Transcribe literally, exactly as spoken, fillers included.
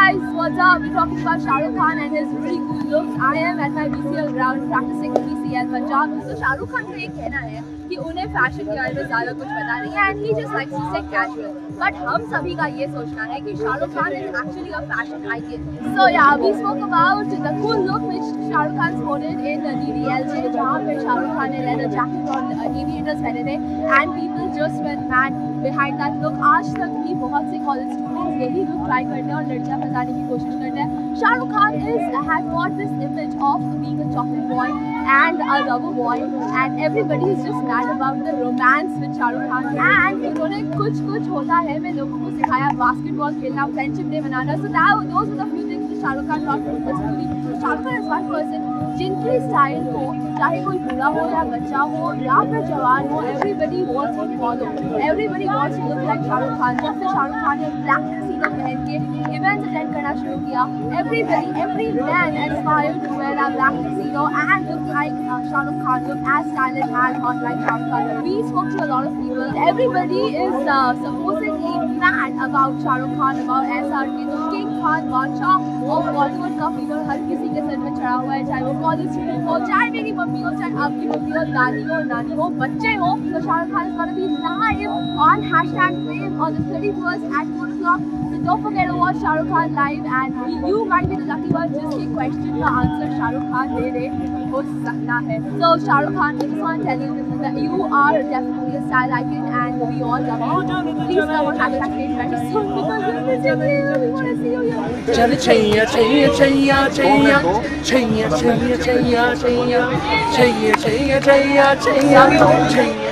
guys, what's up? We're talking about Shah Rukh Khan and his really cool looks. I am at my B C L ground practicing P C L Punjab. So Shah Rukh Khan का ये कहना है कि उन्हें fashion के बारे में ज़्यादा कुछ पता नहीं है and he just likes to stay casual. But हम सभी का ये सोचना है कि Shah Rukh Khan is actually a fashion icon. So yeah, we spoke about the cool look which Shah Rukh Khan sported in the D D L J, जहाँ पे Shah Rukh Khan ने leather jacket और aviators पहने थे and people just went mad behind that look. आज तक भी बहुत से college students यही look try करते हैं और लड़कियां फंसाने की कोशिश करते हैं. Shah Rukh Khan is has got this image of being a chocolate boy and a lover boy and everybody is just mad about the romance with Shah Rukh Khan. And उन्होंने कुछ कुछ होता है में लोगों को सिखाया basketball खेलना, friendship day मनाना. So that those were the few things that Shah Rukh Khan taught personally. Shah Rukh Khan is one person जिनकी स्टाइल को चाहे कोई बूढ़ा हो या बच्चा हो या फिर जवान हो, everybody wants to follow, everybody wants to look like Shah Rukh Khan. जब से Shah Rukh Khan ने black tuxedo पहन के events attend करना शुरू किया, everybody, every man aspired to wear a black tuxedo and look like uh, Shah Rukh Khan, look as stylish and hot like Shah Rukh Khan. We spoke to a lot of people. Everybody is uh, supposedly mad about Shah Rukh Khan, about S R K, the King Khan, बादशाह और बॉलीवुड का fever हर किसी के sir में चढ़ा हुआ है, चाहे वो कॉलेज स्टूडेंट हो, चाहे मेरी मम्मी हो, चाहे आपकी मम्मी हो, दादी हो, नानी हो, बच्चे हो. तो Shah Rukh Khan is going to be live on hashtag fame on the thirty-first at four o'clock. So don't forget to watch Shah Rukh Khan live and you might be the lucky one जिसके question का answer Shah Rukh Khan दे दे हो सकता है. So Shah Rukh Khan, I just want to tell you that you are definitely a style icon and we all love you. Please come on hashtag fame very soon because we're missing you. We want to see you here. चल छैया छैया छैया छैया छैया छैया छैया छैया छैया छैया छैया छैया छैया